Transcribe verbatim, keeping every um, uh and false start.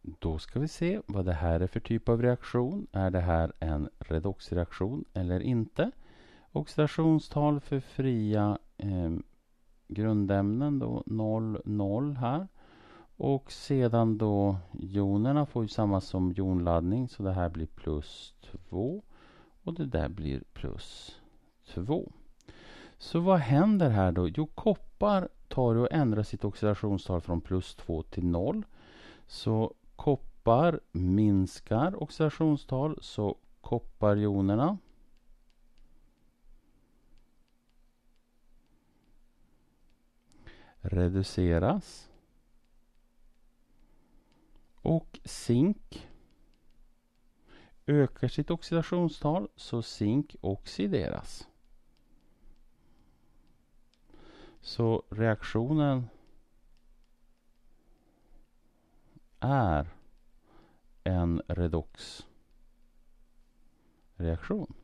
Då ska vi se vad det här är för typ av reaktion. Är det här en redoxreaktion eller inte? Oxidationstal för fria eh, grundämnen då noll, noll här. Och sedan då jonerna får ju samma som jonladdning, så det här blir plus två och det där blir plus två. Så vad händer här då? Jo, koppar tar och ändrar sitt oxidationstal från plus två till noll. Så koppar minskar oxidationstal, så kopparjonerna reduceras. Och zink ökar sitt oxidationstal, så zink oxideras. Så reaktionen är en redoxreaktion.